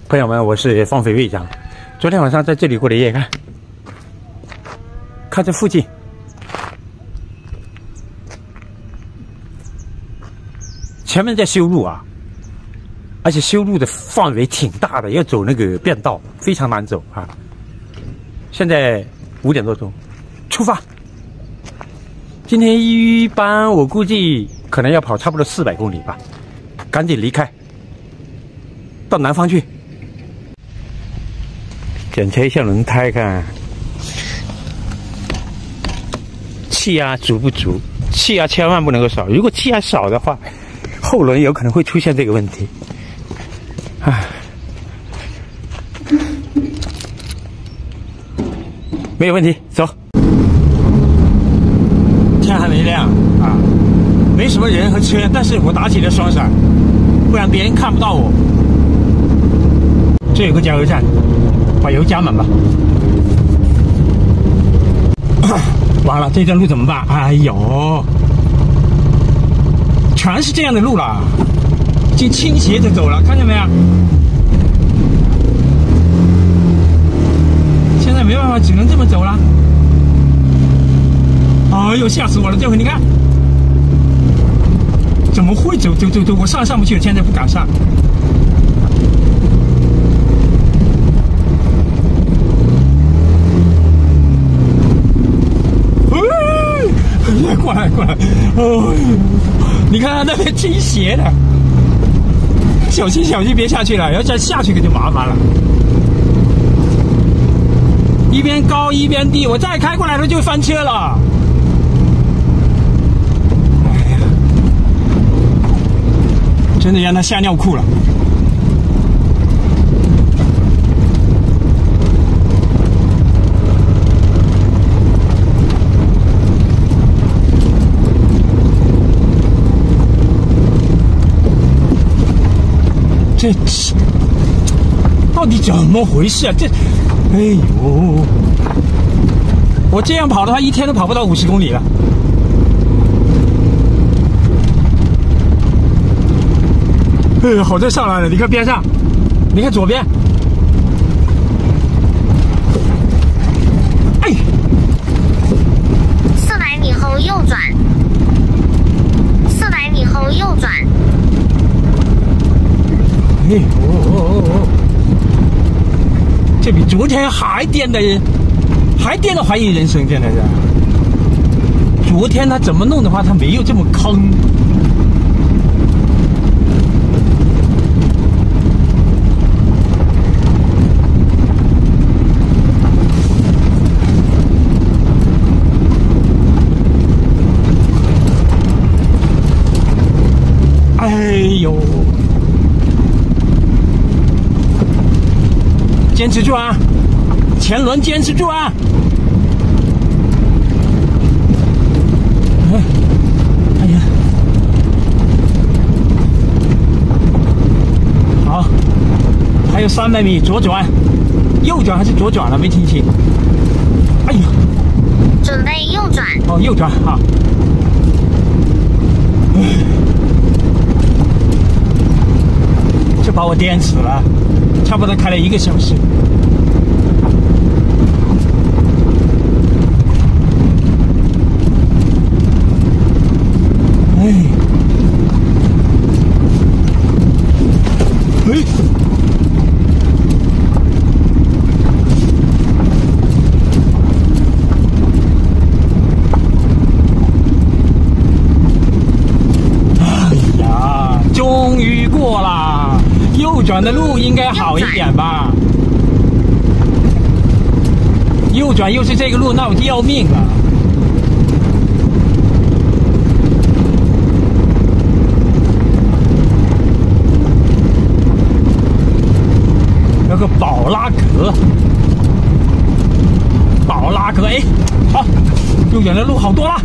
朋友们，我是放飞队长。昨天晚上在这里过的夜，看这附近，前面在修路啊，而且修路的范围挺大的，要走那个便道，非常难走啊。现在5点多钟，出发。今天一班我估计可能要跑差不多400公里吧，赶紧离开，到南方去。检查一下轮胎，看气压足不足，气压千万不能够少。如果气压少的话，后轮有可能会出现这个问题。唉，没有问题，走。天还没亮啊，没什么人和车，但是我打起了双闪，不然别人看不到我。这有个加油站，把油加满吧。完了，这段路怎么办？哎呦，全是这样的路了，就倾斜着走了，看见没有？现在没办法，只能这么走了。哎呦，吓死我了！这回你看，怎么会走？我上不去，我现在不敢上。过来！哦，你看那边倾斜的，小心别下去了，要再下去可就麻烦了。一边高一边低，我再开过来了就翻车了。哎呀，真的让他吓尿裤了。这到底怎么回事啊？哎呦，我这样跑的话，一天都跑不到50公里了。哎，好在上来了，你看边上，你看左边，哎 ，400米后右转，400米后右转。 哎这比昨天还颠的怀疑人生，真的是。昨天他怎么弄的话，他没有这么坑。哎呦！坚持住啊！前轮坚持住啊！哎呀，好，还有300米，左转，右转还是左转了？没听清。哎呦， 准备右转。 哦，右转好。这把我颠死了。差不多开了1个小时。哎呀，终于过了。右转的路应该好一点吧？右转又是这个路，那我就要命了。那个宝拉格，哎，好，右转的路好多了。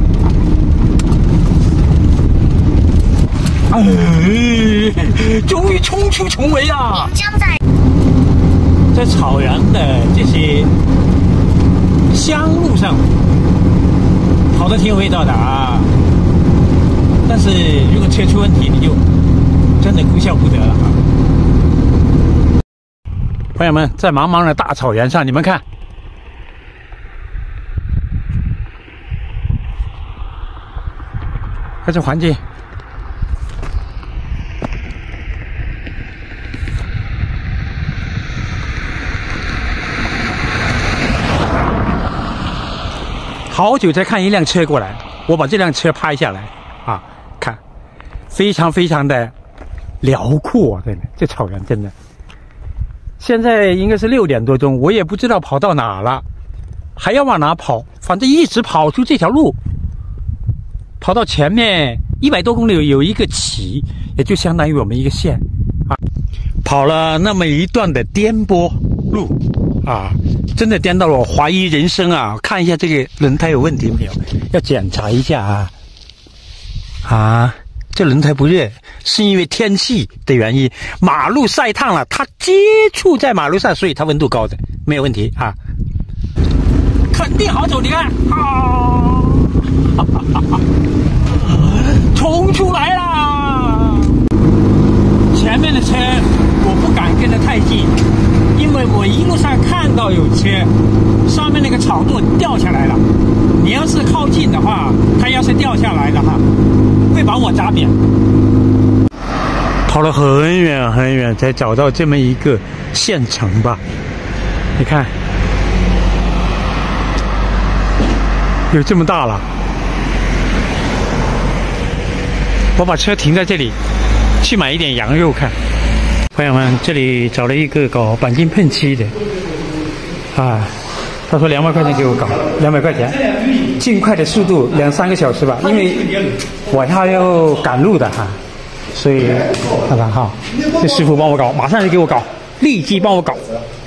哎，终于冲出重围啊！ 您将在草原的这些乡路上跑得挺有味道的啊，但是如果车出问题，你就真的哭笑不得了啊。 朋友们，在茫茫的大草原上，你们看，看这环境，好久才看一辆车过来，我把这辆车拍下来啊，看，非常非常的辽阔啊，真的，这草原真的。现在应该是6点多钟，我也不知道跑到哪了，还要往哪跑？反正一直跑出这条路，跑到前面100多公里有一个起，也就相当于我们一个县啊。跑了那么一段的颠簸路啊，真的颠到了我怀疑人生啊！看一下这个轮胎有问题没有，要检查一下啊！啊，这轮胎不热，是因为天气的原因，马路晒烫了，它接触在马路上，所以它温度高的，没有问题啊，肯定好走。你看啊，冲出来啦！前面的车我不敢跟得太近，因为我一路上看到有车，上面那个草垛掉下来了。你要是靠近的话，它要是掉下来的话，会把我砸扁。跑了很远很远才找到这么一个县城吧？你看，有这么大了。我把车停在这里，去买一点羊肉看。朋友们，这里找了一个搞钣金喷漆的，啊，他说200块钱给我搞，200块钱，尽快的速度2、3个小时吧，因为我还要赶路的哈，所以看看哈，这师傅帮我搞，马上就给我搞，立即帮我搞。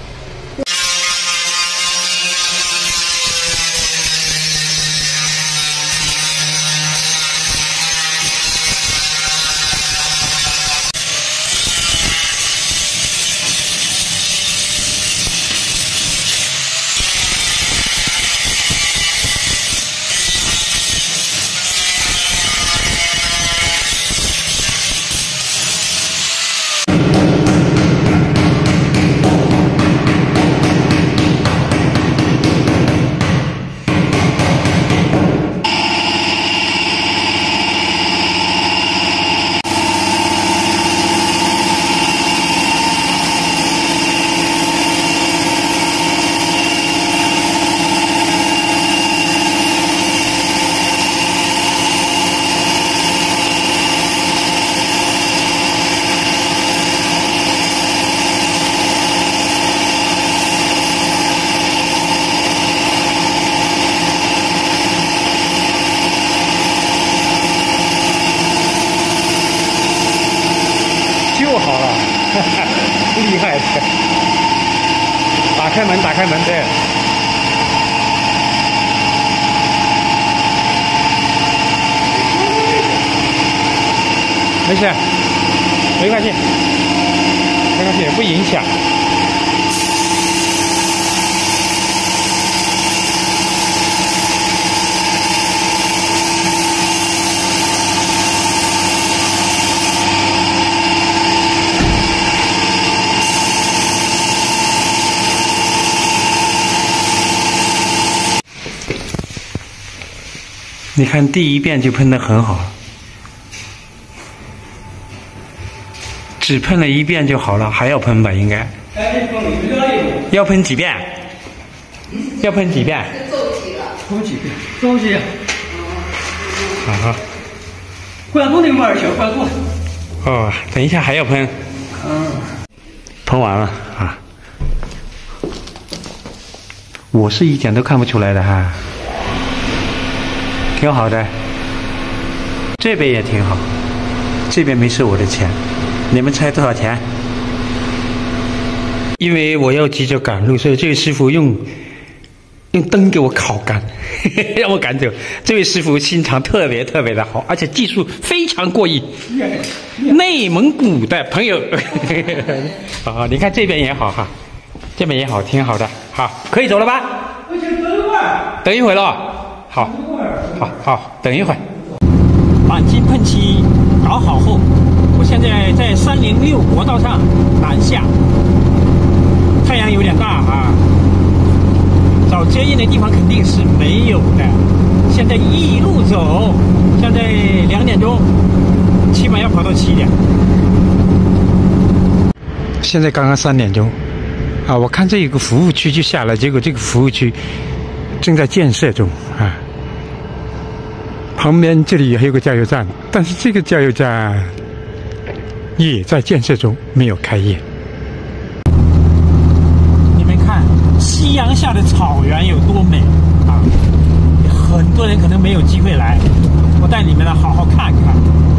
厉害的，打开门，打开门，对。没事，没关系，没关系，不影响。你看第一遍就喷得很好，只喷了1遍就好了，还要喷吧？应该。要喷几遍？要喷几遍？ 走几遍？走几？ 啊。 关注那玩意儿小关注。 哦，等一下还要喷。喷完了啊。我是一点都看不出来的哈。挺好的，这边也挺好，这边没收我的钱，你们猜多少钱？因为我要急着赶路，所以这位师傅用灯给我烤干，让我赶走。这位师傅心肠特别特别的好，而且技术非常过硬。内蒙古的朋友，啊，你看这边也好哈，这边也好，挺好的，好，可以走了吧？等一会儿了。好，好，等一会儿。钣金喷漆搞好后，我现在在306国道上南下， 阳有点大啊，找接应的地方肯定是没有的。现在一路走，现在2点钟，起码要跑到7点。现在刚刚3点钟，啊，我看这有个服务区就下来，结果这个服务区正在建设中啊。旁边这里还有个加油站，但是这个加油站也在建设中，没有开业。你们看，夕阳下的草原有多美啊！很多人可能没有机会来，我带你们来好好看看。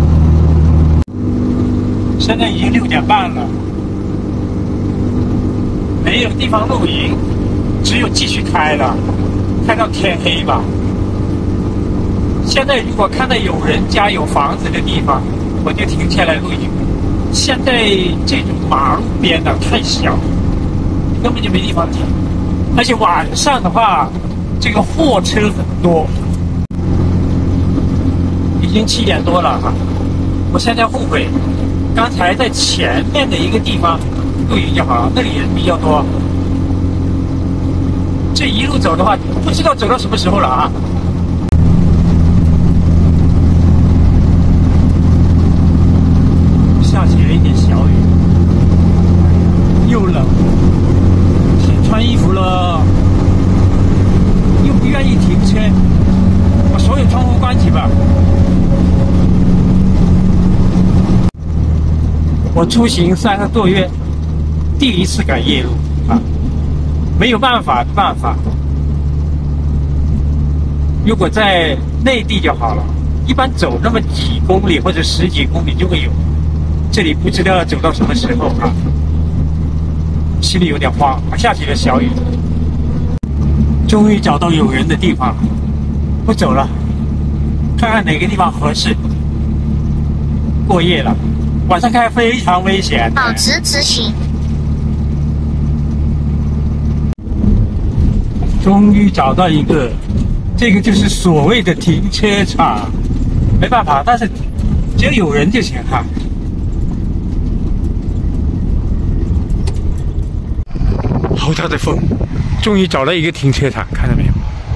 现在已经6点半了，没有地方露营，只有继续开了，开到天黑吧。现在如果看到有人家有房子的地方，我就停下来露营。现在这种马路边的太小，根本就没地方停，而且晚上的话，这个货车很多。已经7点多了哈，我现在后悔，刚才在前面的一个地方露营就好了，那里人比较多。这一路走的话，不知道走到什么时候了啊！下起了一点小雨，又冷，先穿衣服了，又不愿意停车，把所有窗户关起吧。我出行3个多月，第一次赶夜路啊，没有办法的办法。如果在内地就好了，一般走那么几公里或者10几公里就会有。这里不知道要走到什么时候啊，心里有点慌。下起了小雨，终于找到有人的地方了，不走了，看看哪个地方合适过夜了。晚上开非常危险， 保持直行。 终于找到一个，这个就是所谓的停车场，没办法，但是只要有人就行哈。好大的风，终于找到一个停车场，看到没有？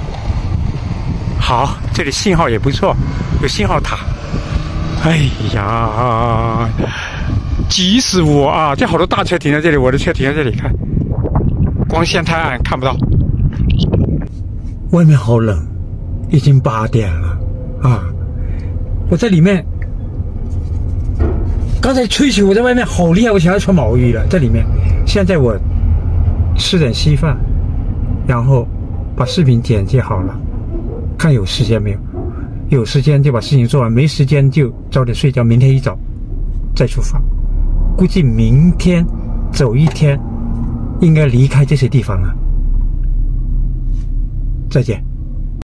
好，这里信号也不错，有信号塔。哎呀，急死我啊！这好多大车停在这里，我的车停在这里，看，光线太暗看不到。外面好冷，已经8点了啊！我在里面，刚才吹起我在外面好厉害，我想要穿毛衣了，在里面。现在我吃点稀饭，然后把视频剪辑好了，看有时间没有。有时间就把事情做完，没时间就早点睡觉，明天一早再出发。估计明天走一天，应该离开这些地方了。再见。